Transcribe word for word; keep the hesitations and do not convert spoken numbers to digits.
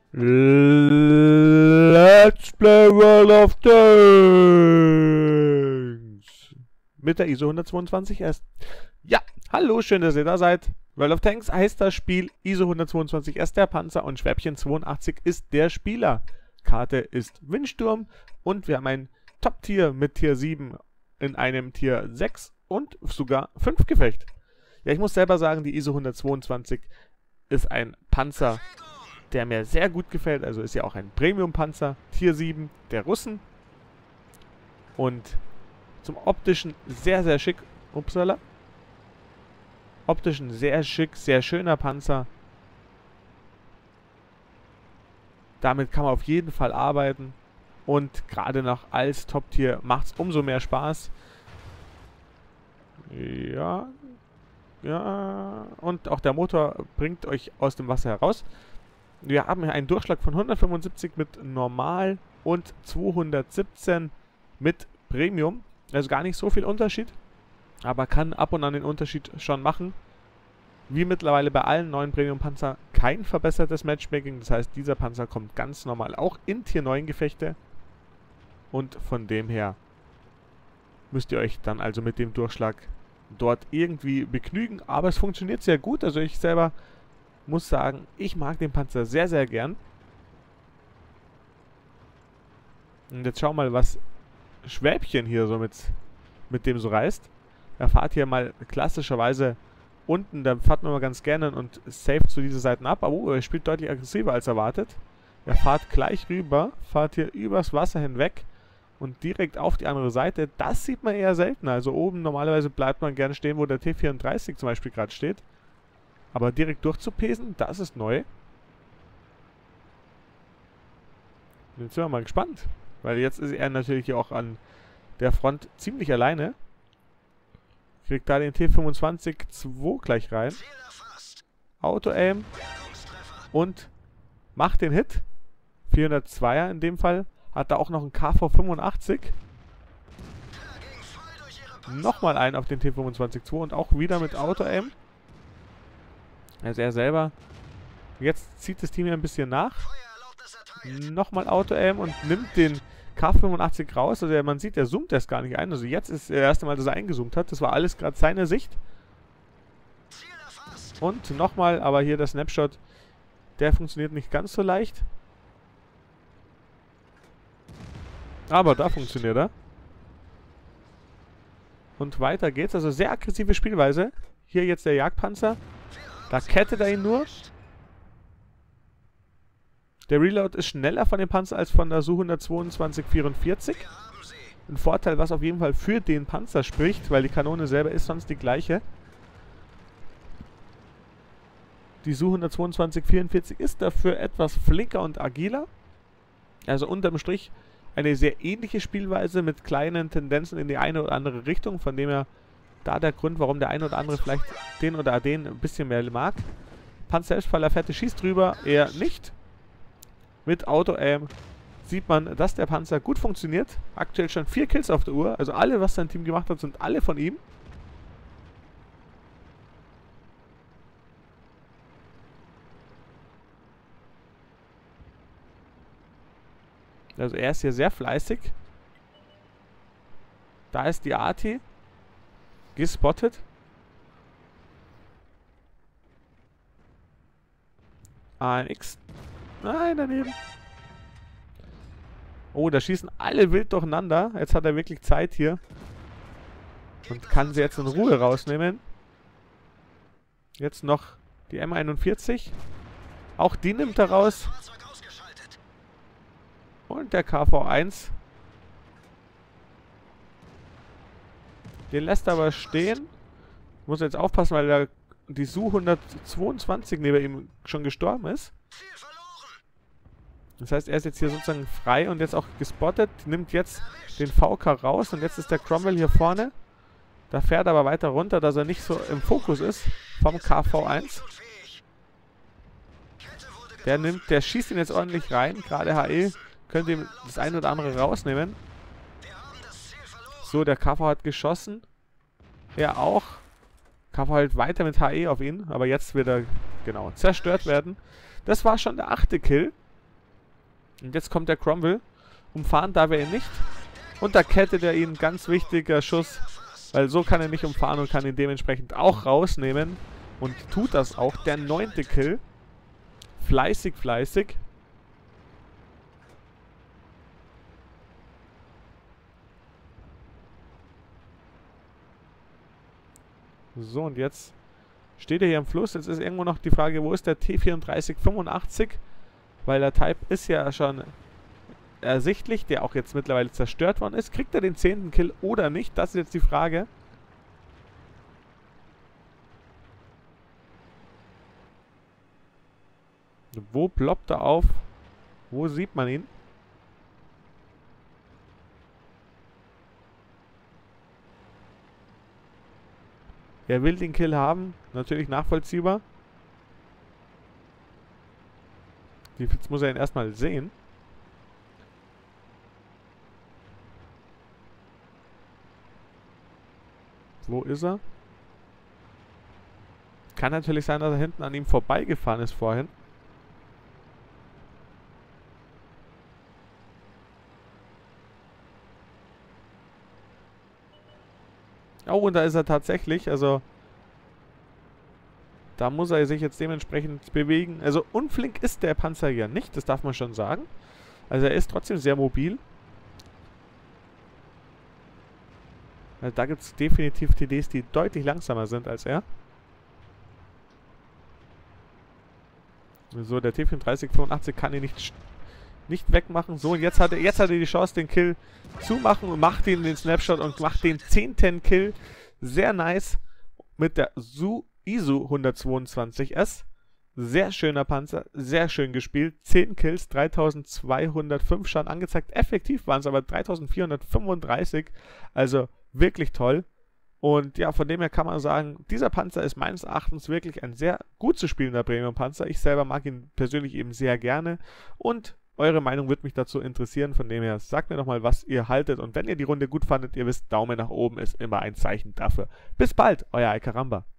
Let's play World of Tanks mit der I S O hundertzweiundzwanzig S. Ja, hallo, schön, dass ihr da seid. World of Tanks heißt das Spiel, I S O hundertzweiundzwanzig S der Panzer und Schwäbchen zweiundachtzig ist der Spieler. Karte ist Windsturm und wir haben ein Top-Tier mit Tier sieben in einem Tier sechs und sogar fünf Gefecht. Ja, ich muss selber sagen, die I S O hundertzweiundzwanzig ist ein Panzer, der mir sehr gut gefällt. Also ist ja auch ein Premium-Panzer, Tier sieben der Russen. Und zum optischen sehr, sehr schick. Upsala. Optischen sehr schick, sehr schöner Panzer. Damit kann man auf jeden Fall arbeiten. Und gerade noch als Top-Tier macht es umso mehr Spaß. Ja. Ja. Und auch der Motor bringt euch aus dem Wasser heraus. Wir haben hier einen Durchschlag von hundertfünfundsiebzig mit Normal und zweihundertsiebzehn mit Premium. Also gar nicht so viel Unterschied, aber kann ab und an den Unterschied schon machen. Wie mittlerweile bei allen neuen Premium-Panzer kein verbessertes Matchmaking. Das heißt, dieser Panzer kommt ganz normal auch in Tier neun Gefechte. Und von dem her müsst ihr euch dann also mit dem Durchschlag dort irgendwie begnügen. Aber es funktioniert sehr gut. Also ich selber muss sagen, ich mag den Panzer sehr, sehr gern. Und jetzt schau mal, was Schwäbchen hier so mit, mit dem so reißt. Er fährt hier mal klassischerweise unten, da fährt man mal ganz gerne und saved zu diese Seiten ab. Aber oh, er spielt deutlich aggressiver als erwartet. Er fährt gleich rüber, fährt hier übers Wasser hinweg und direkt auf die andere Seite. Das sieht man eher seltener. Also oben normalerweise bleibt man gerne stehen, wo der T vierunddreißig zum Beispiel gerade steht. Aber direkt durchzupesen, das ist neu. Jetzt sind wir mal gespannt. Weil jetzt ist er natürlich auch an der Front ziemlich alleine. Kriegt da den T fünfundzwanzig zwei gleich rein. Auto-Aim. Und macht den Hit. vierhundertzweier in dem Fall. Hat da auch noch einen K V fünfundachtzig. Nochmal einen auf den T fünfundzwanzig zwei und auch wieder mit Auto-Aim. Also er selber. Jetzt zieht das Team hier ein bisschen nach. Nochmal Auto-Aim und nimmt den K fünfundachtzig raus. Also man sieht, er zoomt erst gar nicht ein. Also jetzt ist das erste Mal, dass er eingezoomt hat. Das war alles gerade seine Sicht. Und nochmal, aber hier der Snapshot, der funktioniert nicht ganz so leicht. Aber da funktioniert er. Und weiter geht's. Also sehr aggressive Spielweise. Hier jetzt der Jagdpanzer. Da kettet er ihn nur. Der Reload ist schneller von dem Panzer als von der S U hundertzweiundzwanzig vierundvierzig. Ein Vorteil, was auf jeden Fall für den Panzer spricht, weil die Kanone selber ist sonst die gleiche. Die S U hundertzweiundzwanzig vierundvierzig ist dafür etwas flinker und agiler. Also unterm Strich eine sehr ähnliche Spielweise mit kleinen Tendenzen in die eine oder andere Richtung, von dem her da der Grund, warum der eine oder andere vielleicht den oder den ein bisschen mehr mag. Panzer Selbstfaller Fette schießt drüber, eher nicht. Mit Auto-Aim sieht man, dass der Panzer gut funktioniert. Aktuell schon vier Kills auf der Uhr. Also alle, was sein Team gemacht hat, sind alle von ihm. Also er ist hier sehr fleißig. Da ist die Arti. Gespottet. A N X. Nein, daneben. Oh, da schießen alle wild durcheinander. Jetzt hat er wirklich Zeit hier. Und kann sie jetzt in Ruhe rausnehmen. Jetzt noch die M einundvierzig. Auch die nimmt er raus. Und der K V eins. Den lässt er aber stehen. Muss jetzt aufpassen, weil der, die S U hundertzweiundzwanzig neben ihm schon gestorben ist. Das heißt, er ist jetzt hier sozusagen frei und jetzt auch gespottet. Nimmt jetzt den V K raus und jetzt ist der Cromwell hier vorne. Da fährt er aber weiter runter, dass er nicht so im Fokus ist vom K V eins. Der nimmt, der schießt ihn jetzt ordentlich rein. Gerade H E könnte ihm das eine oder andere rausnehmen. So, der K V hat geschossen. Er auch. K V halt weiter mit H E auf ihn. Aber jetzt wird er, genau, zerstört werden. Das war schon der achte Kill. Und jetzt kommt der Cromwell. Umfahren darf er ihn nicht. Und da kettet er ihn, ganz wichtiger Schuss. Weil so kann er nicht umfahren und kann ihn dementsprechend auch rausnehmen. Und tut das auch. Der neunte Kill. Fleißig, fleißig. So, und jetzt steht er hier am Fluss. Jetzt ist irgendwo noch die Frage, wo ist der T vierunddreißig fünfundachtzig? Weil der Type ist ja schon ersichtlich, der auch jetzt mittlerweile zerstört worden ist. Kriegt er den zehnten Kill oder nicht? Das ist jetzt die Frage. Wo ploppt er auf? Wo sieht man ihn? Er will den Kill haben. Natürlich nachvollziehbar. Jetzt muss er ihn erstmal sehen. Wo ist er? Kann natürlich sein, dass er hinten an ihm vorbeigefahren ist vorhin. Oh, und da ist er tatsächlich. Also, da muss er sich jetzt dementsprechend bewegen. Also, unflink ist der Panzer ja nicht. Das darf man schon sagen. Also, er ist trotzdem sehr mobil. Also, da gibt es definitiv T Ds, die deutlich langsamer sind als er. So, der T vierunddreißig fünfundachtzig kann ihn nicht, nicht wegmachen. So, und jetzt hat, er, jetzt hat er die Chance, den Kill zu machen und macht ihn den Snapshot und macht den zehnten Kill. Sehr nice mit der I S U hundertzweiundzwanzig S. Sehr schöner Panzer, sehr schön gespielt. zehn Kills, dreitausendzweihundertfünf Schaden angezeigt. Effektiv waren es aber dreitausendvierhundertfünfunddreißig. Also wirklich toll. Und ja, von dem her kann man sagen, dieser Panzer ist meines Erachtens wirklich ein sehr gut zu spielender Premium-Panzer. Ich selber mag ihn persönlich eben sehr gerne. Und eure Meinung würde mich dazu interessieren. Von dem her, sagt mir doch mal, was ihr haltet. Und wenn ihr die Runde gut fandet, ihr wisst, Daumen nach oben ist immer ein Zeichen dafür. Bis bald, euer Icaramba.